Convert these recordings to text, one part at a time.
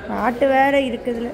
பாட்டு வேறு இருக்குதுல.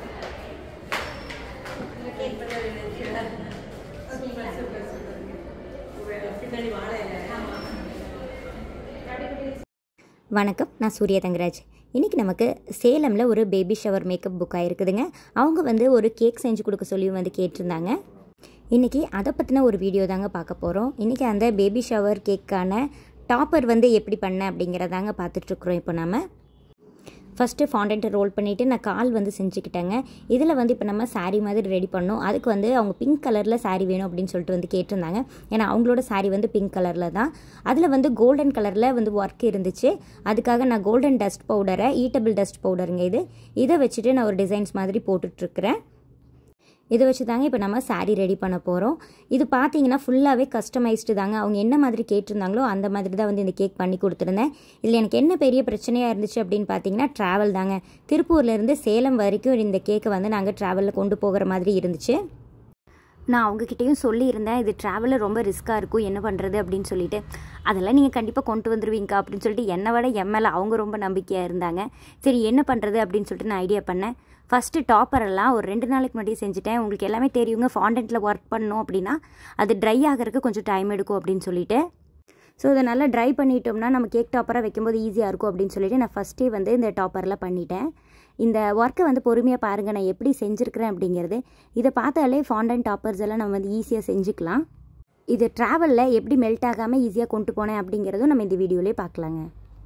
வணக்கம், நான் சூர்யா தங்கராஜ். இன்றைக்கி நமக்கு சேலமில் ஒரு பேபி ஷவர் மேக்கப் புக் ஆகிருக்குதுங்க. அவங்க வந்து ஒரு கேக் செஞ்சு கொடுக்க சொல்லி வந்து கேட்டிருந்தாங்க. இன்றைக்கி அதை பற்றின ஒரு வீடியோ தாங்க பார்க்க போகிறோம். இன்றைக்கி அந்த பேபி ஷவர் கேக்கான டாப்பர் வந்து எப்படி பண்ண அப்படிங்கிறதாங்க பார்த்துட்ருக்குறோம். இப்போ நம்ம ஃபஸ்ட்டு ஃபாண்டன்ட்டை ரோல் பண்ணிவிட்டு நான் கால் வந்து செஞ்சுக்கிட்டேங்க. இதில் வந்து இப்போ நம்ம சாரீ மாதிரி ரெடி பண்ணோம். அதுக்கு வந்து அவங்க பிங்க் கலரில் சாரீ வேணும் அப்படின்னு சொல்லிட்டு வந்து கேட்டிருந்தாங்க. ஏன்னா அவங்களோட சாரீ வந்து பிங்க் கலரில் தான். அதில் வந்து கோல்டன் கலரில் வந்து ஒர்க் இருந்துச்சு. அதுக்காக நான் கோல்டன் டஸ்ட் பவுடரை, ஈட்டபிள் டஸ்ட் பவுடருங்க இதை வச்சுட்டு நான் ஒரு டிசைன்ஸ் மாதிரி போட்டுட்ருக்குறேன். இதை வச்சு தாங்க இப்போ நம்ம சாரீ ரெடி பண்ண போகிறோம். இது பார்த்தீங்கன்னா ஃபுல்லாகவே கஸ்டமைஸ்டு தாங்க. அவங்க என்ன மாதிரி கேட்டிருந்தாங்களோ அந்த மாதிரி தான் வந்து இந்த கேக் பண்ணி கொடுத்துருந்தேன். இதில் எனக்கு என்ன பெரிய பிரச்சனையாக இருந்துச்சு அப்படின்னு பார்த்தீங்கன்னா ட்ராவல் தாங்க. திருப்பூர்லேருந்து சேலம் வரைக்கும் இந்த கேக்கை வந்து நாங்கள் ட்ராவலில் கொண்டு போகிற மாதிரி இருந்துச்சு. நான் அவங்கக்கிட்டேயும் சொல்லியிருந்தேன், இது ட்ராவலில் ரொம்ப ரிஸ்க்காக இருக்கும், என்ன பண்ணுறது அப்படின்னு சொல்லிட்டு. அதெல்லாம் நீங்கள் கண்டிப்பாக கொண்டு வந்துடுவீங்க அப்படின்னு சொல்லிட்டு என்னை விட எம்எல்ஏ அவங்க ரொம்ப நம்பிக்கையாக இருந்தாங்க. சரி என்ன பண்ணுறது அப்படின்னு சொல்லிட்டு நான் ஐடியா பண்ணேன். ஃபஸ்ட்டு டாப்பரெல்லாம் ஒரு 2 நாளைக்கு முன்னாடி செஞ்சுட்டேன். உங்களுக்கு எல்லாமே தெரியுங்க, ஃபாண்டன்ட்டில் ஒர்க் பண்ணோம் அப்படின்னா அது ட்ரை ஆகிறதுக்கு கொஞ்சம் டைம் எடுக்கும் அப்படின்னு சொல்லிட்டு. ஸோ இதை நல்லா ட்ரை பண்ணிட்டோம்னா நம்ம கேக் டாப்பராக வைக்கும்போது ஈஸியாக இருக்கும் அப்படின்னு சொல்லிட்டு நான் ஃபஸ்ட்டே வந்து இந்த டாப்பரில் பண்ணிட்டேன். இந்த ஒர்க்கை வந்து பொறுமையாக பாருங்கள், நான் எப்படி செஞ்சுருக்கிறேன் அப்படிங்கிறது. இதை பார்த்தாலே ஃபாண்டன்ட் டாப்பர்ஸ் எல்லாம் நம்ம வந்து ஈஸியாக செஞ்சுக்கலாம். இது ட்ராவலில் எப்படி மெல்ட் ஆகாமல் ஈஸியாக கொண்டு போனேன் அப்படிங்கிறதும் நம்ம இந்த வீடியோலேயே பார்க்கலாங்க.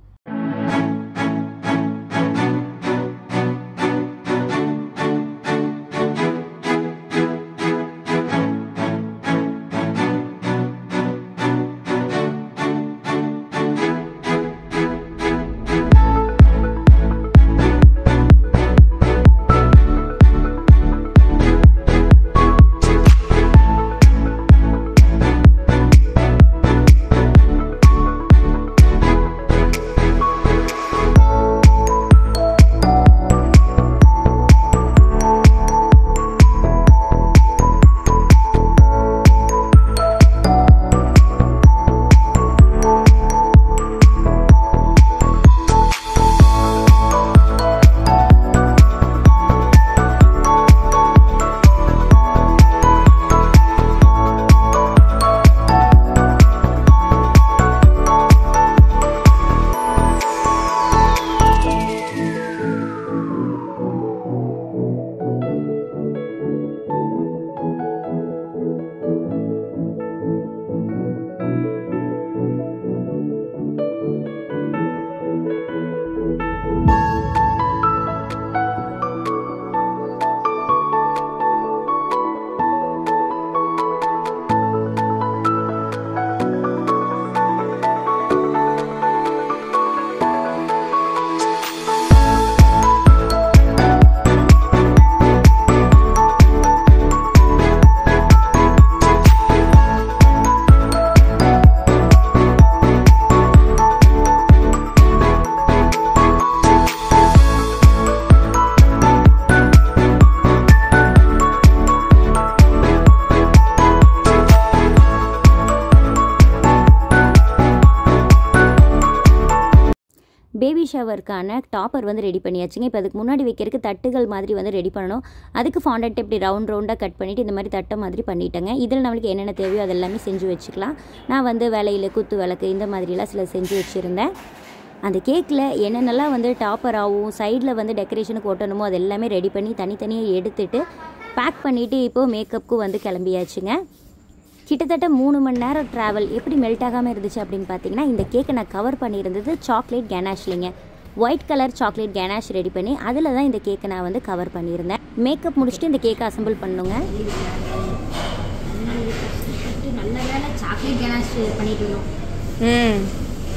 பேபி ஷவருக்கான டாப்பர் வந்து ரெடி பண்ணியாச்சுங்க. இப்போ அதுக்கு முன்னாடி வைக்கிறதுக்கு தட்டுகள் மாதிரி வந்து ரெடி பண்ணணும். அதுக்கு ஃபாண்டன்ட் இப்படி ரவுண்டாக கட் பண்ணிவிட்டு இந்த மாதிரி தட்டை மாதிரி பண்ணிட்டேங்க. இதில் நம்மளுக்கு என்னென்ன தேவையோ அதெல்லாமே செஞ்சு வச்சுக்கலாம். நான் வந்து வேலையில் குத்து விளக்கு இந்த மாதிரிலாம் சில செஞ்சு வச்சுருந்தேன். அந்த கேக்கில் என்னென்னலாம் வந்து டாப்பராகவும் சைடில் வந்து டெக்கரேஷனுக்கு ஒட்டணுமோ அது எல்லாமே ரெடி பண்ணி தனித்தனியாக எடுத்துகிட்டு பேக் பண்ணிவிட்டு இப்போது மேக்கப்புக்கு வந்து கிளம்பியாச்சுங்க. கிட்டத்தட்ட 3 மணி நேரம் ட்ராவல். எப்படி மெல்ட் ஆகாமல் இருந்துச்சு அப்படின்னு பார்த்தீங்கன்னா, இந்த கேக்கை நான் கவர் பண்ணியிருந்தது சாக்லேட் கேனாஷ்லிங்க. White colour chocolate ganache ready பண்ணி அதில் தான் இந்த கேக்கை நான் வந்து கவர் பண்ணியிருந்தேன். மேக்கப் முடிச்சுட்டு இந்த கேக்கை அசம்பிள் பண்ணுங்க. நல்ல வேலை சாக்லேட் கேனாஷ் பண்ணிட்டு இருந்தோம்.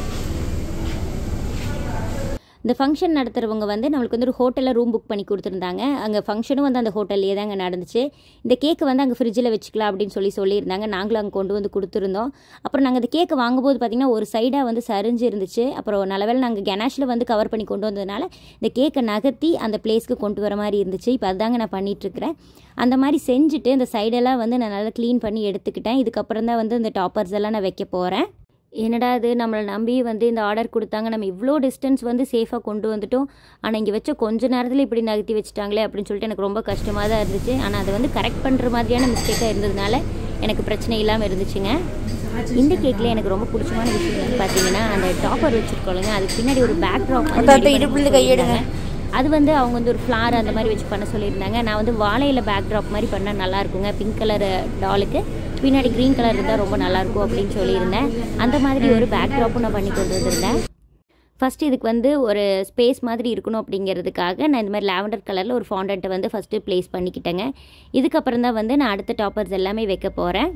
இந்த ஃபங்க்ஷன் நடத்துகிறவங்க வந்து நம்மளுக்கு வந்து ஒரு ஹோட்டலில் ரூம் புக் பண்ணி கொடுத்துருந்தாங்க. அங்கே ஃபங்க்ஷனும் வந்து அந்த ஹோட்டல்லே தாங்க நடந்துச்சு. இந்த கேக்கை வந்து அங்கே ஃப்ரிட்ஜில் வச்சுக்கலாம் அப்படின்னு சொல்லியிருந்தாங்க. நாங்களும் அங்கே கொண்டு வந்து கொடுத்துருந்தோம். அப்புறம் நாங்கள் இந்த கேக்கை வாங்கும்போது பார்த்திங்கன்னா ஒரு சைடாக வந்து சரிஞ்சு இருந்துச்சு. அப்புறம் நல்லவேளை நாங்கள் கெனாஷில் வந்து கவர் பண்ணி கொண்டு வந்ததுனால இந்த கேக்கை நகர்த்தி அந்த பிளேஸ்க்கு கொண்டு வர மாதிரி இருந்துச்சு. இப்போ அதுதாங்க நான் பண்ணிகிட்ருக்கிறேன். அந்த மாதிரி செஞ்சுட்டு இந்த சைடெல்லாம் வந்து நான் நல்லா க்ளீன் பண்ணி எடுத்துக்கிட்டேன். இதுக்கப்புறம் தான் வந்து இந்த டாப்பர்ஸ் எல்லாம் நான் வைக்க போகிறேன். என்னடா இது நம்மளை நம்பி வந்து இந்த ஆர்டர் கொடுத்தாங்க, நம்ம இவ்வளோ டிஸ்டன்ஸ் வந்து சேஃபாக கொண்டு வந்துட்டோம், ஆனால் இங்கே வச்ச கொஞ்ச நேரத்தில் இப்படி நகர்த்தி வச்சுட்டாங்களே அப்படின்னு சொல்லிட்டு எனக்கு ரொம்ப கஷ்டமாக தான் இருந்துச்சு. ஆனால் அதை வந்து கரெக்ட் பண்ணுற மாதிரியான மிஸ்டேக்காக இருந்ததுனால எனக்கு பிரச்சனை இல்லாமல் இருந்துச்சுங்க. இந்த கேக்கில் எனக்கு ரொம்ப பிடிச்சமான விஷயம் வந்து பார்த்தீங்கன்னா அந்த டாப்பர் வச்சுருக்கோங்க, அதுக்கு பின்னாடி ஒரு பேக் ட்ராப் கையெடுங்க. அது வந்து அவங்க வந்து ஒரு ஃப்ளார் அந்த மாதிரி வச்சு பண்ண சொல்லியிருந்தாங்க. நான் வந்து வாழையில் பேக் ட்ராப் மாதிரி பண்ணால் நல்லா இருக்குங்க, பிங்க் கலர் டாலுக்கு பின்னாடி க்ரீன் கலர் இருந்தால் ரொம்ப நல்லாயிருக்கும் அப்படின்னு சொல்லியிருந்தேன். அந்த மாதிரி ஒரு பேக் ட்ராப்பும் நான் பண்ணி கொண்டு வந்திருந்தேன். ஃபஸ்ட்டு இதுக்கு வந்து ஒரு ஸ்பேஸ் மாதிரி இருக்கணும் அப்படிங்கிறதுக்காக நான் இந்த மாதிரி லாவெண்டர் கலரில் ஒரு ஃபாண்டன்ட்டை வந்து ஃபஸ்ட்டு ப்ளேஸ் பண்ணிக்கிட்டேங்க. இதுக்கப்புறம் தான் வந்து நான் அடுத்த டாப்பர்ஸ் எல்லாமே வைக்க போகிறேன்.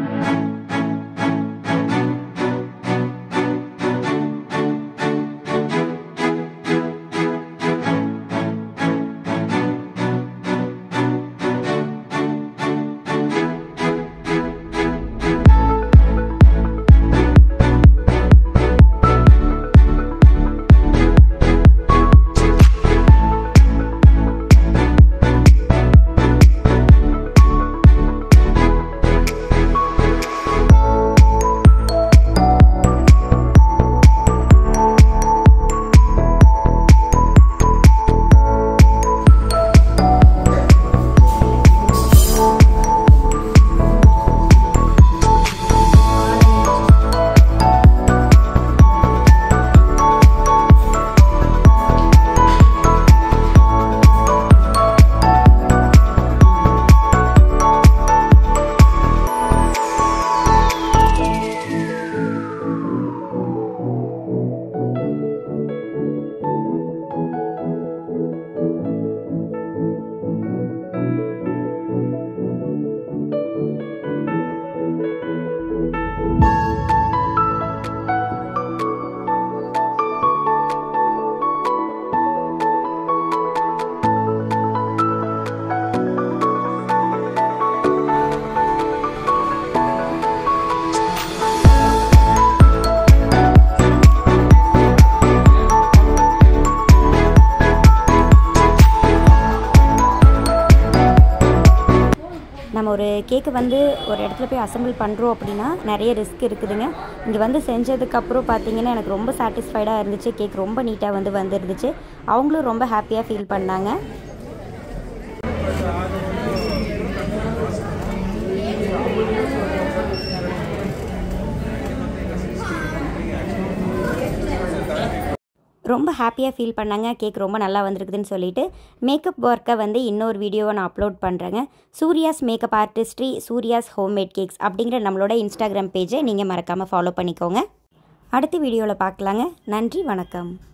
நம்ம ஒரு கேக்கு வந்து ஒரு இடத்துல போய் அசம்பிள் பண்ணுறோம் அப்படின்னா நிறைய ரிஸ்க் இருக்குதுங்க. இங்கே வந்து செஞ்சதுக்கப்புறம் பார்த்தீங்கன்னா எனக்கு ரொம்ப சாட்டிஸ்ஃபைடாக இருந்துச்சு. கேக் ரொம்ப நீட்டாக வந்துருந்துச்சு. அவங்களும் ரொம்ப ஹாப்பியாக ஃபீல் பண்ணாங்க. ரொம்ப ஹாப்பியாக ஃபீல் பண்ணாங்க. கேக் ரொம்ப நல்லா வந்திருக்குதுன்னு சொல்லிட்டு மேக்கப் ஒர்க்கை வந்து இன்னொரு வீடியோவை நான் அப்லோட் பண்ணுறேங்க. Surya's makeup artistry, Surya's homemade cakes அப்படிங்கிற நம்மளோட இன்ஸ்டாகிராம் பேஜை நீங்கள் மறக்காமல் ஃபாலோ பண்ணிக்கோங்க. அடுத்த வீடியோவில் பார்க்கலாங்க. நன்றி, வணக்கம்.